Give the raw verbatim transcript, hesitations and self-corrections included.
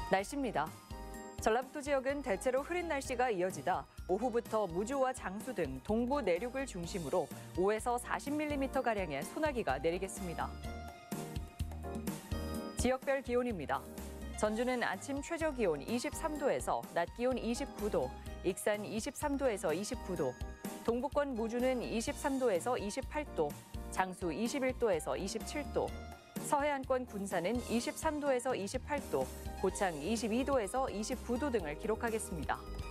날씨입니다. 전라북도 지역은 대체로 흐린 날씨가 이어지다 오후부터 무주와 장수 등 동부 내륙을 중심으로 오에서 사십 밀리미터가량의 소나기가 내리겠습니다. 지역별 기온입니다. 전주는 아침 최저 기온 이십삼 도에서 낮 기온 이십구 도, 익산 이십삼 도에서 이십구 도, 동부권 무주는 이십삼 도에서 이십팔 도, 장수 이십일 도에서 이십칠 도, 서해안권 군산은 이십삼 도에서 이십팔 도, 고창 이십이 도에서 이십구 도 등을 기록하겠습니다.